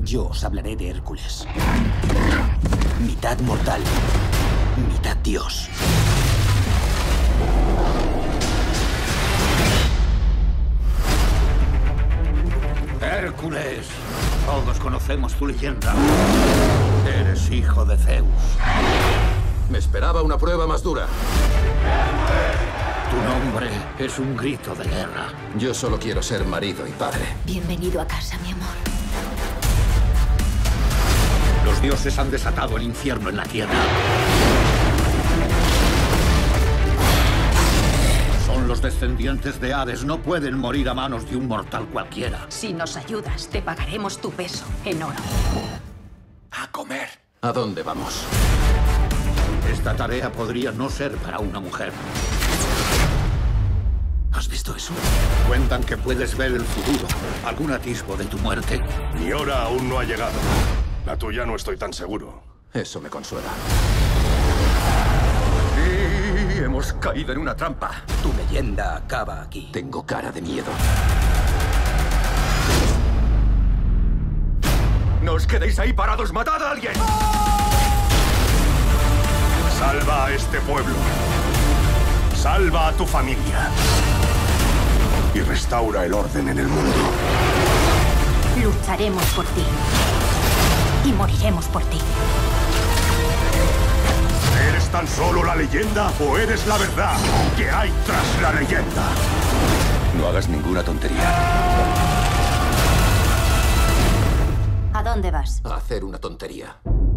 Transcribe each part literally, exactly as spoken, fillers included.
Yo os hablaré de Hércules. Mitad mortal, mitad dios. Hércules, todos conocemos tu leyenda. Eres hijo de Zeus. Me esperaba una prueba más dura. Tu nombre es un grito de guerra. Yo solo quiero ser marido y padre. Bienvenido a casa, mi amor. Los dioses han desatado el infierno en la tierra. Son los descendientes de Hades. No pueden morir a manos de un mortal cualquiera. Si nos ayudas, te pagaremos tu peso en oro. A comer. ¿A dónde vamos? Esta tarea podría no ser para una mujer. ¿Has visto eso? Cuentan que puedes ver el futuro, algún atisbo de tu muerte. Mi hora aún no ha llegado. La tuya no estoy tan seguro. Eso me consuela. Sí, hemos caído en una trampa. Tu leyenda acaba aquí. Tengo cara de miedo. ¡No os quedéis ahí parados! ¡Matad a alguien! Salva a este pueblo. Salva a tu familia. Y restaura el orden en el mundo. Lucharemos por ti. Y moriremos por ti. ¿Eres tan solo la leyenda o eres la verdad que hay tras la leyenda? No hagas ninguna tontería. ¿A dónde vas? A hacer una tontería.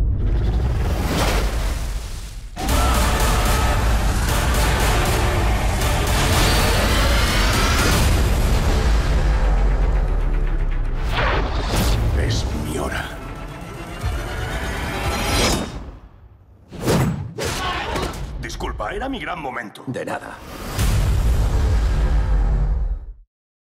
Es mi hora. Disculpa, era mi gran momento. De nada.